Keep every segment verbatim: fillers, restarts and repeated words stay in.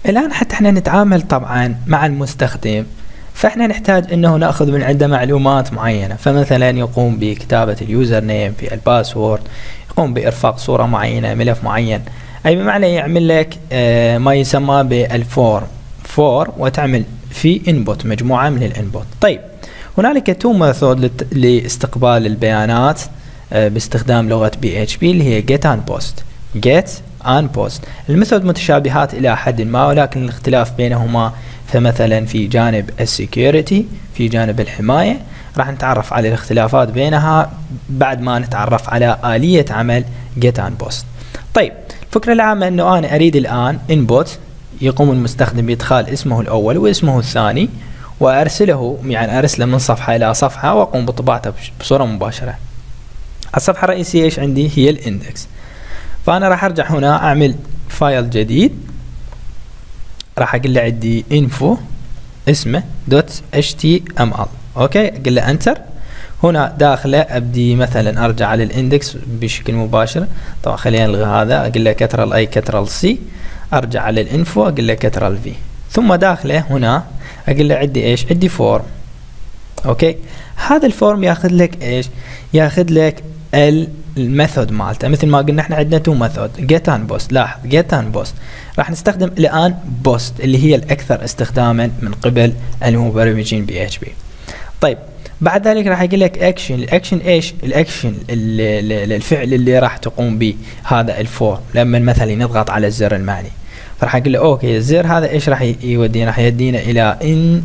الآن حتى احنا نتعامل طبعا مع المستخدم، فاحنا نحتاج انه ناخذ من عنده معلومات معينة، فمثلا يقوم بكتابة اليوزر نيم في الباسورد، يقوم بإرفاق صورة معينة، ملف معين، أي بمعنى يعمل لك آه ما يسمى بالفورم فور وتعمل في input مجموعة من الانبوت. طيب هنالك تو ميثود لاستقبال البيانات آه باستخدام لغة بي اتش بي اللي هي get and post. get and post الميثود متشابهات إلى حد ما، ولكن الاختلاف بينهما فمثلا في جانب السكيورتي، في جانب الحماية، راح نتعرف على الاختلافات بينها بعد ما نتعرف على آلية عمل get and post. طيب الفكرة العامة انه انا اريد الان input يقوم المستخدم بادخال اسمه الاول واسمه الثاني وارسله، يعني ارسله من صفحة الى صفحة واقوم بطباعته بصورة مباشرة. الصفحة الرئيسية ايش عندي؟ هي الاندكس. فانا راح ارجع هنا اعمل فايل جديد، راح اقول له عندي info اسمه دوت اتش تي ام ال. اوكي اقول له انتر. هنا داخله ابدي مثلا ارجع على الاندكس بشكل مباشر، طبعا خلينا نلغي هذا، اقول له كترال اي كترال سي، ارجع على الانفو اقول له كترال في، ثم داخله هنا اقول له عندي ايش؟ عندي فورم. اوكي هذا الفورم ياخذ لك ايش؟ ياخذ لك الميثود مالته، مثل ما قلنا احنا عندنا تو ميثود جيت اند بوست. لاحظ جيت اند بوست راح نستخدم الان بوست اللي هي الاكثر استخداما من قبل المبرمجين بي اتش بي. طيب بعد ذلك راح يقول لك اكشن. الاكشن ايش؟ الاكشن الفعل اللي راح تقوم به هذا الفورم لما مثلا نضغط على الزر المعني، فراح اقول له اوكي الزر هذا ايش راح يودينا؟ راح يودينا الى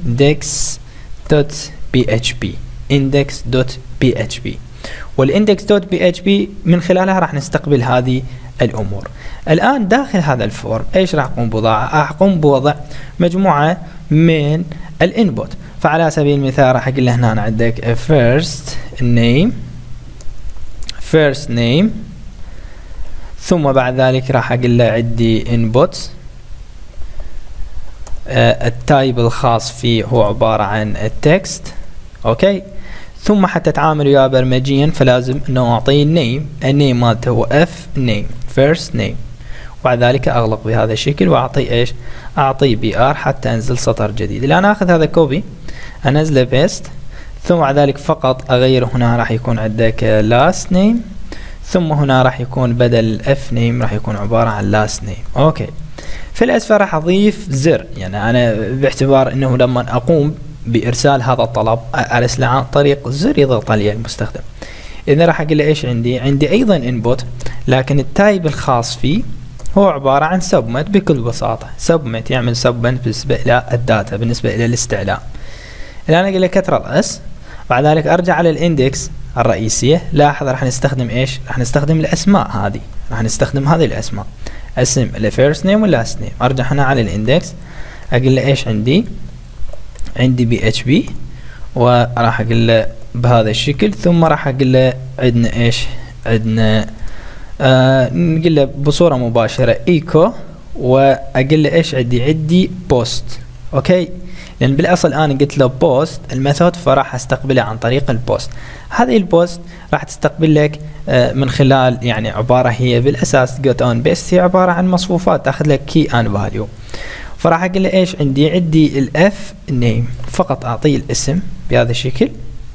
index.php index.php والاندكس.php من خلالها راح نستقبل هذه الامور. الان داخل هذا الفورم ايش راح اقوم بوضعه؟ راح اقوم بوضع مجموعه من الانبوت. فعلى سبيل المثال راح اقول له هنا عندك first name first name ثم بعد ذلك راح اقول له عندي input آه التايب الخاص فيه هو عبارة عن التكست. اوكي ثم حتى اتعامل وياه برمجيا فلازم انه اعطيه النيم، النيم مالته هو اف نيم first name، وبعد ذلك اغلق بهذا الشكل واعطيه ايش؟ اعطيه بي ار حتى انزل سطر جديد. الان اخذ هذا كوبي انزله بيست، ثم بعد ذلك فقط اغير هنا راح يكون عندك last name، ثم هنا راح يكون بدل الاف نيم راح يكون عبارة عن last name. اوكي في الاسفل راح اضيف زر، يعني انا باعتبار انه لما اقوم بارسال هذا الطلب ارسله عن طريق زر يضغط عليه المستخدم. اذا راح اقول له ايش عندي؟ عندي ايضا انبوت لكن التايب الخاص فيه هو عبارة عن سبمت بكل بساطة. سبمت يعمل سبمت بالنسبة الى الداتا، بالنسبة الى الاستعلام. الان اقول له كترال اس، بعد ذلك ارجع على الاندكس الرئيسية. لاحظ راح نستخدم ايش؟ راح نستخدم الاسماء هذه، راح نستخدم هذه الاسماء، اسم الفيرست نيم واللاست نيم. ارجع هنا على الاندكس اقول له ايش عندي؟ عندي بي اتش بي، وراح اقول له بهذا الشكل، ثم راح اقول له عندنا ايش؟ عندنا آه نقول له بصورة مباشرة ايكو، واقول له ايش عندي؟ عندي بوست. اوكي لان بالاصل انا قلت له بوست الميثود، فراح استقبله عن طريق البوست. هذه البوست راح تستقبل لك آه من خلال يعني عبارة هي بالاساس جوت اون بيست، هي عبارة عن مصفوفات تاخذ لك كي ان فاليو. فراح اقول له ايش عندي؟ عندي الاف نيم، فقط اعطيه الاسم بهذا الشكل،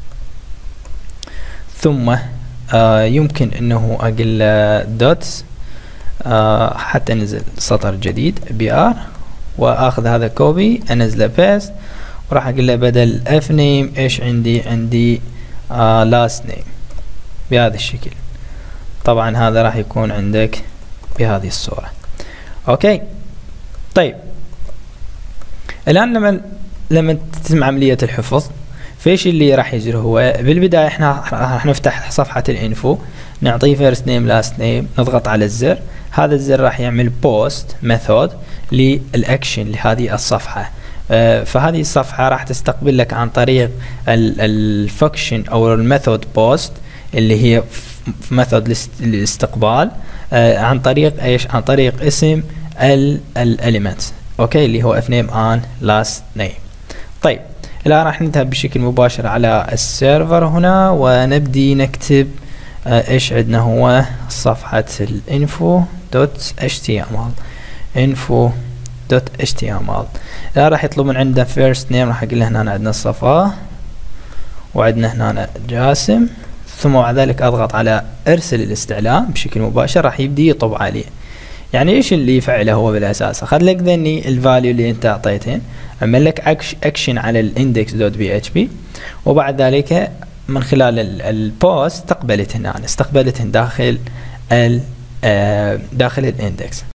ثم آه يمكن انه اقول له دوت آه حتى نزل سطر جديد بي ار، واخذ هذا كوبي انزله بيست، وراح اقول له بدل اف نيم ايش عندي؟ عندي آه لاست نيم بهذا الشكل. طبعا هذا راح يكون عندك بهذه الصورة. اوكي طيب الان لما لما تتم عملية الحفظ فايش اللي راح يجري؟ هو بالبداية احنا راح نفتح صفحة الانفو، نعطيه فيرست نيم لاست نيم، نضغط على الزر، هذا الزر راح يعمل بوست ميثود للاكشن لهذه الصفحة. آه فهذه الصفحة راح تستقبل لك عن طريق الفانكشن او الميثود بوست اللي هي ميثود الاستقبال آه عن طريق ايش؟ عن طريق اسم الاليمنت. اوكي اللي هو اف نيم ان لاست نيم. طيب الان راح نذهب بشكل مباشر على السيرفر هنا ونبدي نكتب آه ايش عندنا؟ هو صفحة الانفو دوت اتش تي ام ال info دوت اتش تي ام ال. لا راح يطلب من عندنا first name، راح اقول له هنا عندنا صفاء وعندنا هنا جاسم، ثم بعد ذلك اضغط على ارسل الاستعلام بشكل مباشر، راح يبدي يطب عليه. يعني ايش اللي يفعله هو بالاساس؟ اخذ لك ذني الفاليو اللي انت اعطيتهن، عمل لك اكشن على الاندكس دوت بي اتش بي، وبعد ذلك من خلال البوست استقبلتهن، يعني استقبلتهن داخل ال داخل الاندكس.